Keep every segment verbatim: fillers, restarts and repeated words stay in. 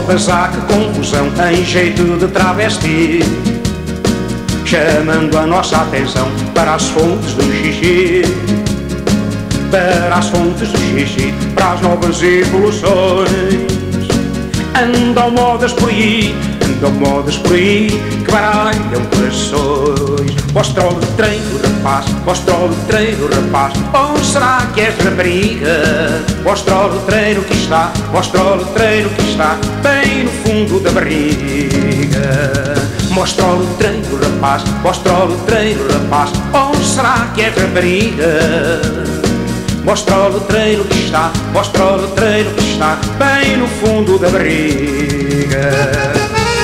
modas há que confusão em jeito de travesti, chamando a nossa atenção para as fontes do xixi, para as fontes do xixi, para as novas evoluções. Andam modas por aí, andam modas por aí, que baralham corações. Mostra-o de treino, rapaz, mostra-o de treino, rapaz, ou será que és rapariga? Mostra-o de treino que está, mostra-o de treino que está bem no fundo da barriga. Mostra-o de treino, rapaz, mostra-o de treino, rapaz, ou será que és rapariga? Mostra-o de treino que está, mostra-o de treino que está bem no fundo da barriga.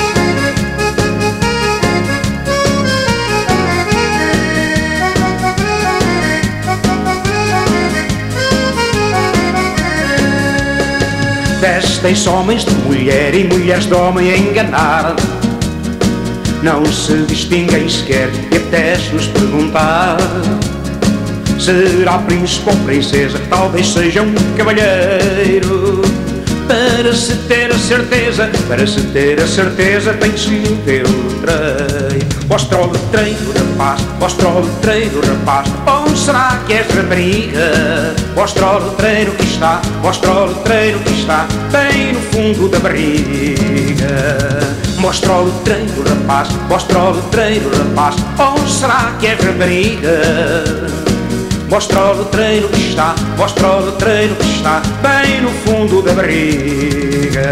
Vestem-se homens de mulher e mulheres de homem a enganar. Não se distinguem sequer e apetece-nos perguntar: será príncipe ou princesa? Talvez seja um cavalheiro. Para se ter a certeza, para se ter a certeza, tem que se ter o treino. Mostra-o de treino, rapaz, mostra-o de treino, rapaz, ou será que és rapariga? Mostra-o de treino que está, mostra-o de treino que está bem no fundo da barriga. Mostra-o de treino, rapaz, mostra-o de treino, rapaz, ou será que és rapariga? Mostra-o de treino que está, mostra-o de treino que está bem no fundo da barriga.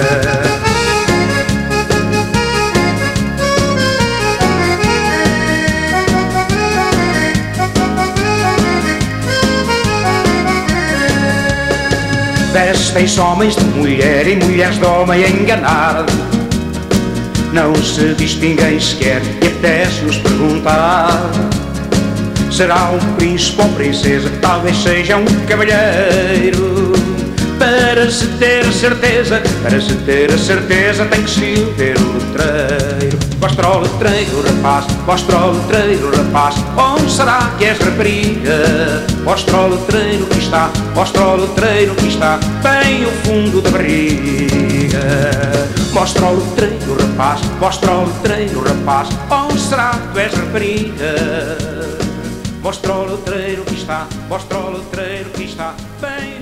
Vestem-se homens de mulher e mulheres de homem a enganar. Não se distinguem sequer e apetece-nos perguntar: será um príncipe ou princesa? Talvez seja um cavalheiro. Para se ter a certeza, para se ter a certeza, tem que se ter o letreiro. Mostra-o letreiro, rapaz, mostra-o letreiro, rapaz, ou será que és rapariga? Mostra-o letreiro que está, mostra-o letreiro que está bem no fundo da barriga. Mostra-o letreiro, rapaz, mostra-o letreiro, rapaz, ou será que tu és rapariga? Mostra o letreiro que está, mostra o letreiro que está bem